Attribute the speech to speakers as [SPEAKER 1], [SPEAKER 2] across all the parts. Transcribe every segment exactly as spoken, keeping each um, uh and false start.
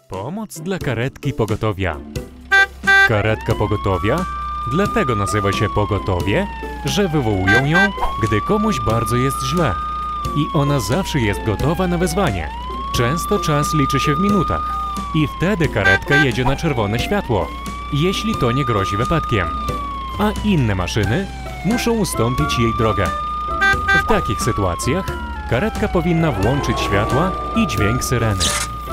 [SPEAKER 1] Pomoc dla karetki pogotowia. Karetka pogotowia dlatego nazywa się pogotowie, że wywołują ją, gdy komuś bardzo jest źle. I ona zawsze jest gotowa na wezwanie. Często czas liczy się w minutach. I wtedy karetka jedzie na czerwone światło, jeśli to nie grozi wypadkiem. A inne maszyny muszą ustąpić jej drogę. W takich sytuacjach karetka powinna włączyć światła i dźwięk syreny.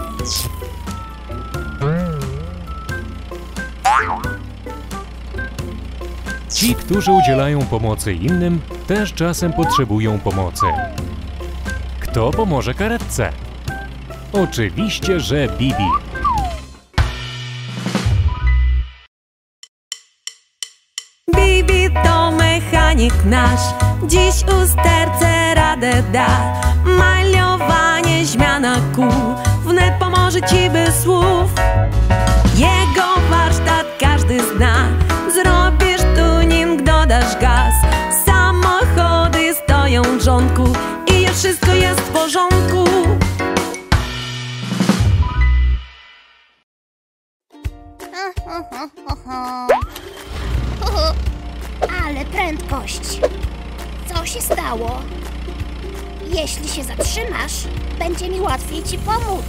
[SPEAKER 1] Ci, którzy udzielają pomocy innym, też czasem potrzebują pomocy. Kto pomoże karetce? Oczywiście, że Bibi.
[SPEAKER 2] Bibi to mechanik nasz, dziś usterce radę da. Maliowanie, zmiana kół, wnet pomoże ci bez słów. Jego warsztat każdy zna, zrobisz tuning, dodasz gaz. Samochody stoją w rządku i już wszystko jest w porządku.
[SPEAKER 3] Ale prędkość! Co się stało? Jeśli się zatrzymasz, będzie mi łatwiej ci pomóc.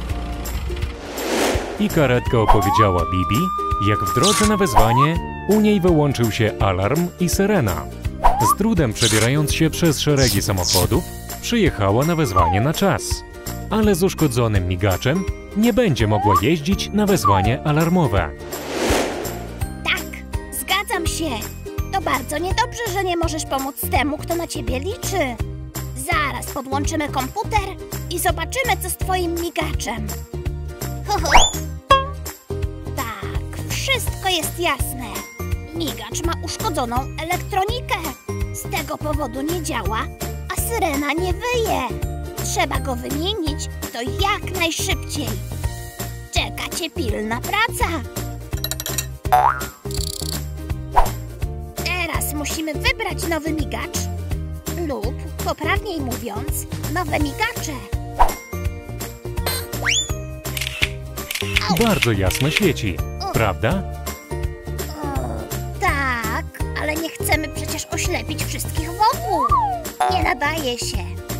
[SPEAKER 1] I karetka opowiedziała Bibi, jak w drodze na wezwanie u niej wyłączył się alarm i syrena. Z trudem przebierając się przez szeregi samochodów, przyjechała na wezwanie na czas. Ale z uszkodzonym migaczem nie będzie mogła jeździć na wezwanie alarmowe.
[SPEAKER 3] Tak, zgadzam się. To bardzo niedobrze, że nie możesz pomóc temu, kto na ciebie liczy. Zaraz podłączymy komputer i zobaczymy, co z twoim migaczem. Ho, ho. Tak, wszystko jest jasne. Migacz ma uszkodzoną elektronikę. Z tego powodu nie działa, a syrena nie wyje. Trzeba go wymienić, to jak najszybciej. Czeka cię pilna praca. Teraz musimy wybrać nowy migacz lub, poprawniej mówiąc, nowe migacze.
[SPEAKER 1] Bardzo jasno świeci, prawda?
[SPEAKER 3] O, tak, ale nie chcemy przecież oślepić wszystkich wokół. Nie nadaje się.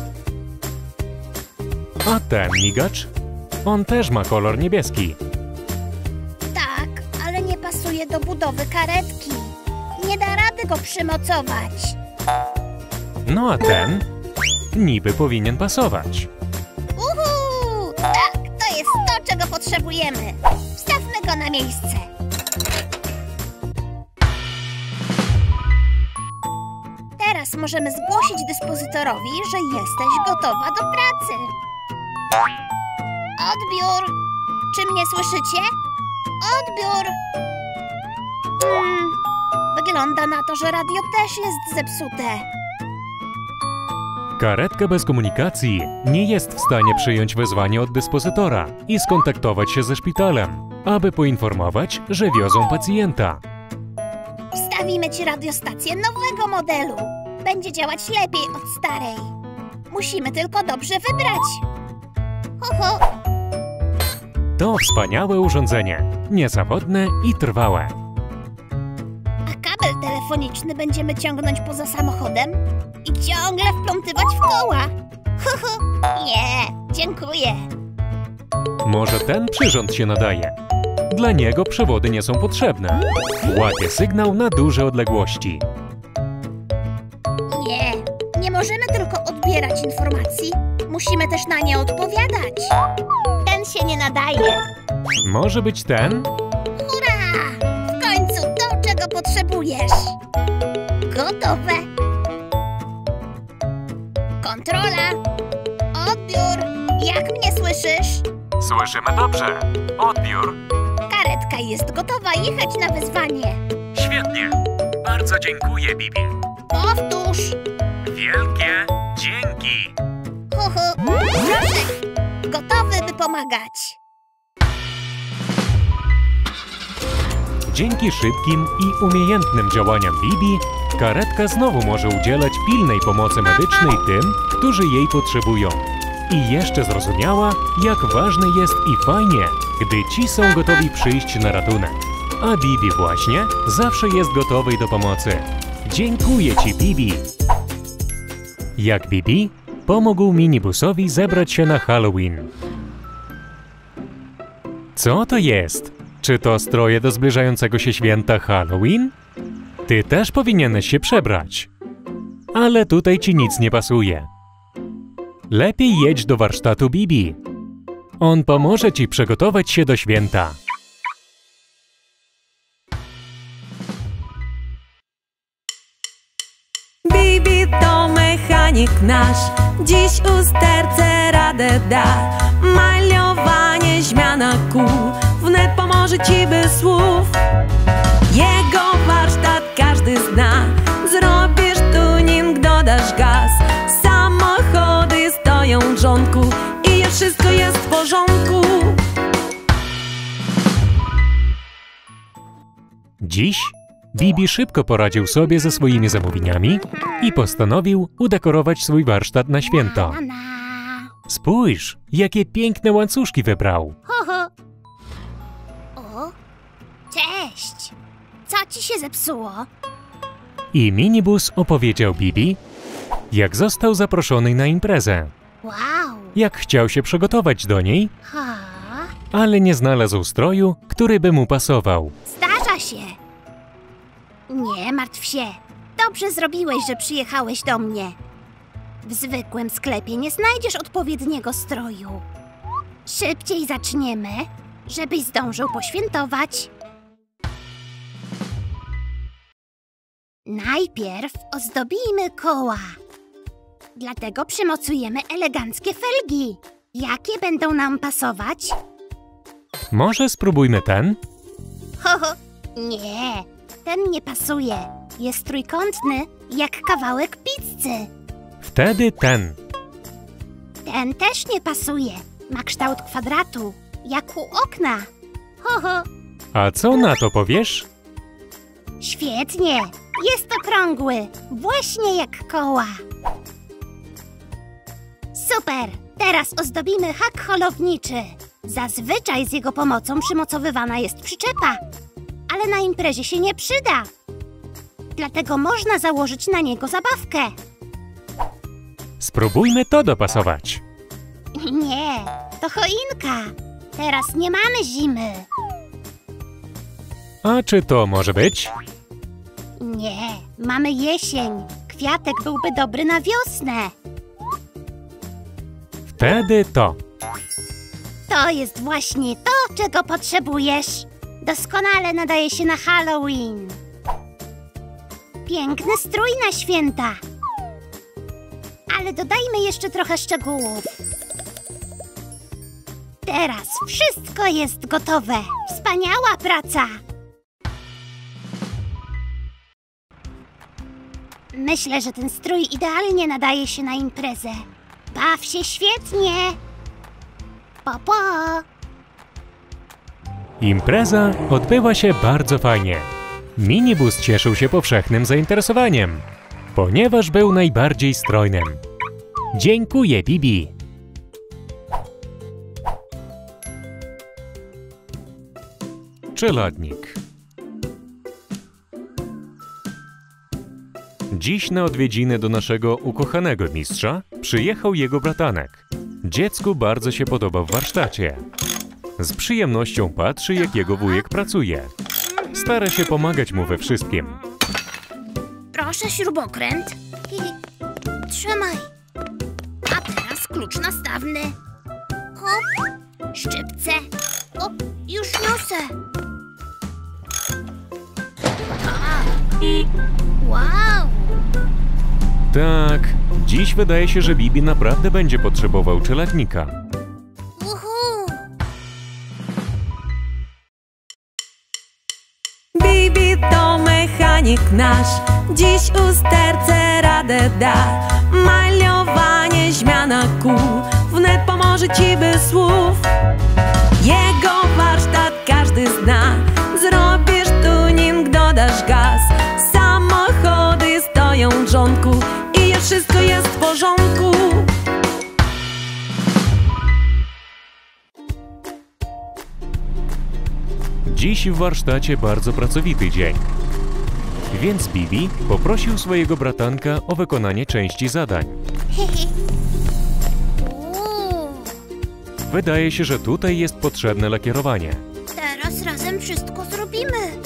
[SPEAKER 1] A ten migacz? On też ma kolor niebieski.
[SPEAKER 3] Tak, ale nie pasuje do budowy karetki. Nie da rady go przymocować.
[SPEAKER 1] No a ten? Niby powinien pasować.
[SPEAKER 3] Uhu! Tak, to jest to, czego potrzebujemy. Wstawmy go na miejsce. Teraz możemy zgłosić dyspozytorowi, że jesteś gotowa do pracy. Odbiór! Czy mnie słyszycie? Odbiór! Hmm, wygląda na to, że radio też jest zepsute.
[SPEAKER 1] Karetka bez komunikacji nie jest w stanie przyjąć wezwanie od dyspozytora i skontaktować się ze szpitalem, aby poinformować, że wiozą pacjenta.
[SPEAKER 3] Wstawimy ci radiostację nowego modelu. Będzie działać lepiej od starej. Musimy tylko dobrze wybrać. Ho, ho.
[SPEAKER 1] To wspaniałe urządzenie, niezawodne i trwałe.
[SPEAKER 3] A kabel telefoniczny będziemy ciągnąć poza samochodem i ciągle wplątywać w koła. Ho, ho. Nie, dziękuję.
[SPEAKER 1] Może ten przyrząd się nadaje. Dla niego przewody nie są potrzebne. Łapie sygnał na duże odległości.
[SPEAKER 3] Nie, nie możemy tylko odbierać informacji. Musimy też na nie odpowiadać. Ten się nie nadaje.
[SPEAKER 1] Może być ten?
[SPEAKER 3] Hurra! W końcu to, czego potrzebujesz. Gotowe. Kontrola. Odbiór. Jak mnie słyszysz?
[SPEAKER 1] Słyszymy dobrze. Odbiór.
[SPEAKER 3] Karetka jest gotowa jechać na wezwanie.
[SPEAKER 1] Świetnie. Bardzo dziękuję, Bibi.
[SPEAKER 3] Powtórz.
[SPEAKER 1] Wielkie dzięki.
[SPEAKER 3] Ho, ho. Proszę. Gotowy, by pomagać.
[SPEAKER 1] Dzięki szybkim i umiejętnym działaniom Bibi, karetka znowu może udzielać pilnej pomocy medycznej tym, którzy jej potrzebują. I jeszcze zrozumiała, jak ważne jest i fajnie, gdy ci są gotowi przyjść na ratunek. A Bibi właśnie zawsze jest gotowy do pomocy. Dziękuję ci, Bibi! Jak Bibi pomógł minibusowi zebrać się na Halloween. Co to jest? Czy to stroje do zbliżającego się święta Halloween? Ty też powinieneś się przebrać. Ale tutaj ci nic nie pasuje. Lepiej jedź do warsztatu Bibi. On pomoże ci przygotować się do święta.
[SPEAKER 2] Bibi to mechanik nasz, dziś usterce radę da. Maliowanie, zmiana kół, wnet pomoże ci bez słów. Jego warsztat każdy zna, zrobisz tuning, dodasz gaz. Samochody stoją w rządku i już wszystko jest w porządku.
[SPEAKER 1] Dziś Bibi szybko poradził sobie ze swoimi zamówieniami i postanowił udekorować swój warsztat na święto.
[SPEAKER 3] Na, na.
[SPEAKER 1] Spójrz, jakie piękne łańcuszki wybrał.
[SPEAKER 3] Ho, ho. O, cześć! Co ci się zepsuło?
[SPEAKER 1] I minibus opowiedział Bibi, jak został zaproszony na imprezę,
[SPEAKER 3] Wow!
[SPEAKER 1] jak chciał się przygotować do niej,
[SPEAKER 3] Ha,
[SPEAKER 1] ale nie znalazł stroju, który by mu pasował.
[SPEAKER 3] zdarza się. Nie martw się. Dobrze zrobiłeś, że przyjechałeś do mnie. W zwykłym sklepie nie znajdziesz odpowiedniego stroju. Szybciej zaczniemy, żebyś zdążył poświętować. Najpierw ozdobimy koła. Dlatego przymocujemy eleganckie felgi. Jakie będą nam pasować?
[SPEAKER 1] Może spróbujmy ten?
[SPEAKER 3] Ho, ho. Nie, ten nie pasuje. Jest trójkątny, jak kawałek pizzy.
[SPEAKER 1] Wtedy ten.
[SPEAKER 3] Ten też nie pasuje. Ma kształt kwadratu, jak u okna. Ho, ho.
[SPEAKER 1] A co na to powiesz?
[SPEAKER 3] Świetnie. Jest okrągły, właśnie jak koła. Super. Teraz ozdobimy hak holowniczy. Zazwyczaj z jego pomocą przymocowywana jest przyczepa, ale na imprezie się nie przyda. Dlatego można założyć na niego zabawkę.
[SPEAKER 1] Spróbujmy to dopasować.
[SPEAKER 3] Nie, to choinka. Teraz nie mamy zimy.
[SPEAKER 1] A czy to może być?
[SPEAKER 3] Nie, mamy jesień. Kwiatek byłby dobry na wiosnę.
[SPEAKER 1] Wtedy to.
[SPEAKER 3] To jest właśnie to, czego potrzebujesz. Doskonale nadaje się na Halloween. Piękny strój na święta. Ale dodajmy jeszcze trochę szczegółów. Teraz wszystko jest gotowe. Wspaniała praca. Myślę, że ten strój idealnie nadaje się na imprezę. Baw się świetnie. Po, po.
[SPEAKER 1] Impreza odbyła się bardzo fajnie. Minibus cieszył się powszechnym zainteresowaniem, ponieważ był najbardziej strojnym. Dziękuję, Bibi! Czeladnik. Dziś na odwiedziny do naszego ukochanego mistrza przyjechał jego bratanek. Dziecku bardzo się podoba w warsztacie. Z przyjemnością patrzy, jak jego wujek pracuje. Stara się pomagać mu we wszystkim.
[SPEAKER 3] Proszę śrubokręt. I trzymaj. A teraz klucz nastawny. Hop, szczypce. O, już niosę. A, wow.
[SPEAKER 1] Tak, dziś wydaje się, że Bibi naprawdę będzie potrzebował czeladnika.
[SPEAKER 3] Uhu.
[SPEAKER 2] Bibi to mechanik nasz, dziś usterce radę da. Maliowanie, zmiana kół, wnet pomoże ci bez słów. Jego warsztat każdy zna, zrobisz tuning, dodasz gaz. Samochody stoją w rządku i już wszystko jest w porządku.
[SPEAKER 1] Dziś w warsztacie bardzo pracowity dzień. Więc Bibi poprosił swojego bratanka o wykonanie części zadań.
[SPEAKER 3] Uuu,
[SPEAKER 1] Wydaje się, że tutaj jest potrzebne lakierowanie.
[SPEAKER 3] teraz razem wszystko zrobimy.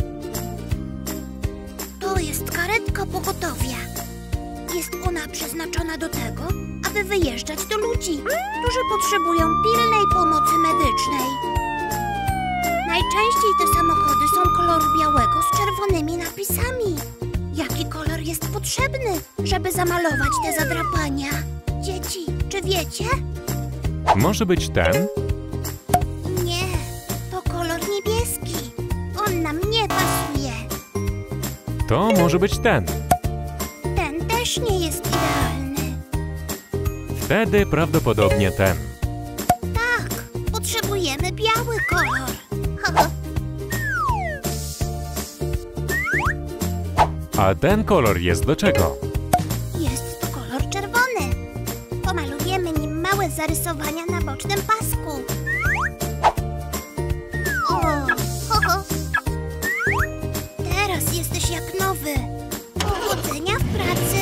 [SPEAKER 3] To jest karetka pogotowia. Jest ona przeznaczona do tego, aby wyjeżdżać do ludzi, którzy potrzebują pilnej pomocy medycznej. Najczęściej te samochody są koloru białego z czerwonymi napisami. Jaki kolor jest potrzebny, żeby zamalować te zadrapania? Dzieci, czy wiecie?
[SPEAKER 1] Może być ten?
[SPEAKER 3] Nie, to kolor niebieski. On nam nie pasuje.
[SPEAKER 1] To może być ten.
[SPEAKER 3] Ten też nie jest idealny.
[SPEAKER 1] Wtedy prawdopodobnie ten.
[SPEAKER 3] Tak, potrzebujemy biały kolor.
[SPEAKER 1] A ten kolor jest do czego?
[SPEAKER 3] Jest to kolor czerwony. Pomalujemy nim małe zarysowania na bocznym pasku. O, ho, ho. Teraz jesteś jak nowy. Powodzenia w pracy.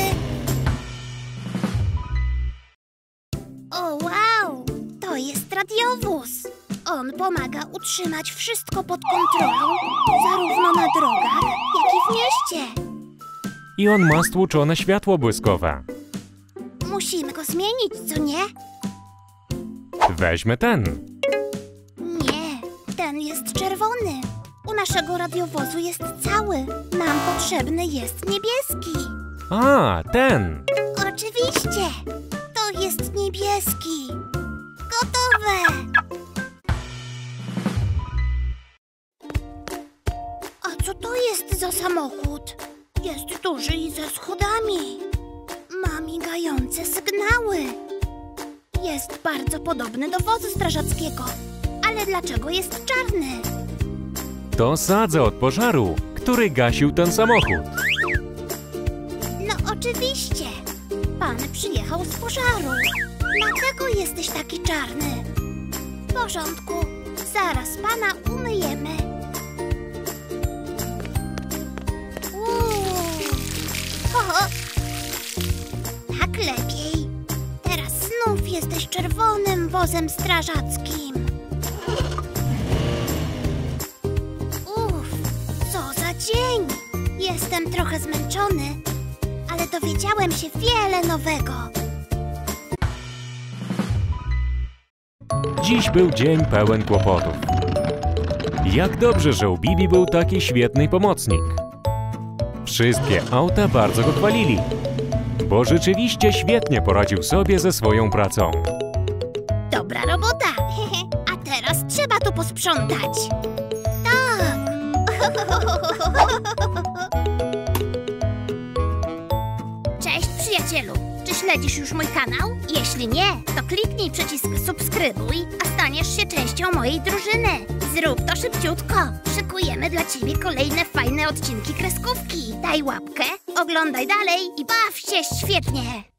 [SPEAKER 3] O, wow! To jest radiowóz. On pomaga utrzymać wszystko pod kontrolą, zarówno na drogach, jak i w mieście.
[SPEAKER 1] I on ma stłuczone światło błyskowe.
[SPEAKER 3] Musimy go zmienić, co nie?
[SPEAKER 1] Weźmy ten.
[SPEAKER 3] Nie, ten jest czerwony. U naszego radiowozu jest cały. Nam potrzebny jest niebieski.
[SPEAKER 1] A, ten.
[SPEAKER 3] Oczywiście, to jest niebieski. Gotowe! A co to jest za samochód? Jest duży i ze schodami. Ma migające sygnały. Jest bardzo podobny do wozu strażackiego. Ale dlaczego jest czarny?
[SPEAKER 1] To sadza od pożaru, który gasił ten samochód.
[SPEAKER 3] No oczywiście. Pan przyjechał z pożaru. Dlatego jesteś taki czarny. W porządku. Zaraz pana umyjemy. Uuu. Oho. Tak lepiej. Teraz znów jesteś czerwonym wozem strażackim. Uff, co za dzień. Jestem trochę zmęczony, ale dowiedziałem się wiele nowego.
[SPEAKER 1] Dziś był dzień pełen kłopotów. Jak dobrze, że u Bibi był taki świetny pomocnik. Wszystkie auta bardzo go chwalili, bo rzeczywiście świetnie poradził sobie ze swoją pracą.
[SPEAKER 3] Dobra robota. A teraz trzeba tu posprzątać. Tak. Cześć przyjacielu. Czy śledzisz już mój kanał? Jeśli nie, to kliknij przycisk subskrybuj, a staniesz się częścią mojej drużyny. Zrób to szybciutko. Szykujemy dla ciebie kolejne fajne odcinki kreskówki. Daj łapkę, oglądaj dalej i baw się świetnie.